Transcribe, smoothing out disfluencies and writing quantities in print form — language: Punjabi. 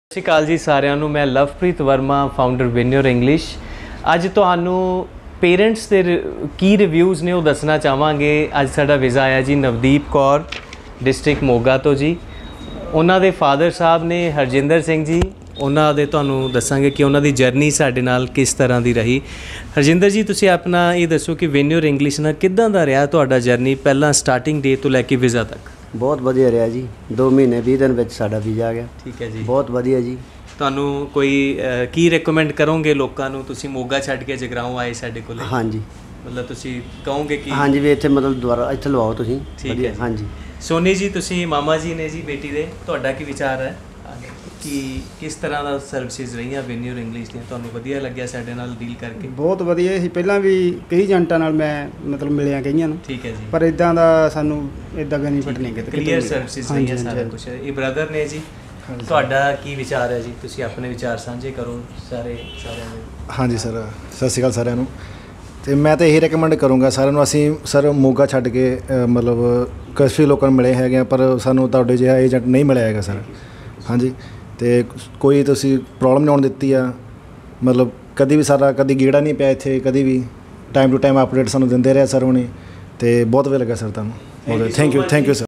ਸਤਿ ਸ਼੍ਰੀ ਅਕਾਲ ਜੀ ਸਾਰਿਆਂ ਨੂੰ। मैं Lovepreet Verma founder win your English. ਅੱਜ ਤੁਹਾਨੂੰ पेरेंट्स ਦੇ ਕੀ ਰਿਵਿਊਜ਼ ਨੇ ਉਹ ਦੱਸਣਾ ਚਾਹਾਂਗੇ। ਅੱਜ ਸਾਡਾ ਵੀਜ਼ਾ ਆਇਆ ਜੀ ਨਵਦੀਪ ਕੌਰ ਡਿਸਟ੍ਰਿਕਟ ਮੋਗਾ ਤੋਂ ਜੀ। ਉਹਨਾਂ ਦੇ ਫਾਦਰ ਸਾਹਿਬ ਨੇ ਹਰਜਿੰਦਰ ਸਿੰਘ ਜੀ। ਉਹਨਾਂ ਦੇ ਤੁਹਾਨੂੰ ਦੱਸਾਂਗੇ ਕਿ ਉਹਨਾਂ ਦੀ ਜਰਨੀ ਸਾਡੇ ਨਾਲ ਕਿਸ ਤਰ੍ਹਾਂ ਦੀ ਰਹੀ। ਹਰਜਿੰਦਰ ਜੀ ਤੁਸੀਂ ਆਪਣਾ ਇਹ ਦੱਸੋ ਕਿ ਵਿਨ ਯੋਰ ਇੰਗਲਿਸ਼ ਨਾਲ ਕਿੱਦਾਂ ਦਾ ਰਿਹਾ ਤੁਹਾਡਾ ਜਰਨੀ, ਪਹਿਲਾਂ ਸਟਾਰਟਿੰਗ ਡੇ ਤੋਂ ਲੈ ਕੇ ਵੀਜ਼ਾ ਤੱਕ? बहुत वधिया रहा जी। 2 महीने 20 दिन में साडा वीज़ा आ गया। ठीक है जी, बहुत वधिया जी। ਤੁਹਾਨੂੰ ਕੋਈ ਕੀ ਰეკਮੈਂਡ ਕਰੋਗੇ ਲੋਕਾਂ ਨੂੰ? ਤੁਸੀਂ ਮੋਗਾ ਛੱਡ ਕੇ ਜਗਰਾਓਂ ਆਏ ਸਾਡੇ ਕੋਲ। हाँ जी, ਮਤਲਬ ਤੁਸੀਂ ਕਹੋਗੇ ਕਿ हाँ जी भी इत्थे मतलब दोबारा इत्थे लवाओ तुसीं। ठीक है हाँ जी। ਸੋਨੀ ਜੀ ਤੁਸੀਂ ਮਾਮਾ ਜੀ ਨੇ ਜੀ ਬੇਟੀ ਦੇ, ਤੁਹਾਡਾ ਕੀ ਵਿਚਾਰ ਹੈ ਕਿ ਕਿਸ ਤਰ੍ਹਾਂ ਦਾ ਸਰਵਿਸਿਜ਼ ਰਹੀਆਂ ਵਿਨ ਯੋਰ ਇੰਗਲਿਸ਼ ਦੀਆਂ? ਤੁਹਾਨੂੰ ਵਧੀਆ ਲੱਗਿਆ ਸਾਡੇ ਨਾਲ ਡੀਲ ਕਰਕੇ? ਬਹੁਤ ਵਧੀਆ ਸੀ। ਪਹਿਲਾਂ ਵੀ ਕਈ ਏਜੰਟਾਂ ਨਾਲ ਮੈਂ ਮਤਲਬ ਮਿਲਿਆ ਕਈਆਂ ਨੂੰ। ਠੀਕ ਹੈ ਜੀ, ਪਰ ਇਦਾਂ ਦਾ ਸਾਨੂੰ ਇਦਾਂ ਬੈਨੀਫਿਟ ਨਹੀਂ ਕਿਤੇ ਕਲੀਅਰ ਸਰਵਿਸਿਜ਼ ਰਹੀਆਂ ਸਾਰਾ ਕੁਝ। ਇਹ ਬ੍ਰਦਰ ਨੇ ਜੀ, ਤੁਹਾਡਾ ਕੀ ਵਿਚਾਰ ਹੈ ਜੀ? ਤੁਸੀਂ ਆਪਣੇ ਵਿਚਾਰ ਸਾਂਝੇ ਕਰੋ ਸਾਰਿਆਂ ਦੇ। ਹਾਂਜੀ ਸਰ, ਸਤਿ ਸ਼੍ਰੀ ਅਕਾਲ ਸਾਰਿਆਂ ਨੂੰ। ਅਤੇ ਮੈਂ ਤਾਂ ਇਹੀ ਰეკਮੈਂਡ ਕਰੂੰਗਾ ਸਾਰਿਆਂ ਨੂੰ। ਅਸੀਂ ਸਰ ਮੋਗਾ ਛੱਡ ਕੇ ਮਤਲਬ ਕਾਫੀ ਲੋਕਾਂ ਨੂੰ ਮਿਲੇ ਹੈਗੇ ਆ, ਪਰ ਸਾਨੂੰ ਤੁਹਾਡੇ ਜਿਹਾ ਏਜੰਟ ਨਹੀਂ ਮਿਲਿਆ ਹੈਗਾ ਸਰ। ਹਾਂਜੀ, ਅਤੇ ਕੋਈ ਤੁਸੀਂ ਪ੍ਰੋਬਲਮ ਨਹੀਂ ਆਉਣ ਦਿੱਤੀ ਆ। ਮਤਲਬ ਕਦੀ ਵੀ ਸਾਡਾ ਕਦੀ ਗੇੜਾ ਨਹੀਂ ਪਿਆ ਇੱਥੇ, ਕਦੀ ਵੀ ਟਾਈਮ ਟੂ ਟਾਈਮ ਅਪਡੇਟ ਸਾਨੂੰ ਦਿੰਦੇ ਰਹੇ ਸਰ ਹੁਣੀ। ਅਤੇ ਬਹੁਤ ਵਧੀਆ ਲੱਗਾ ਸਰ ਤੁਹਾਨੂੰ। Thank you sir.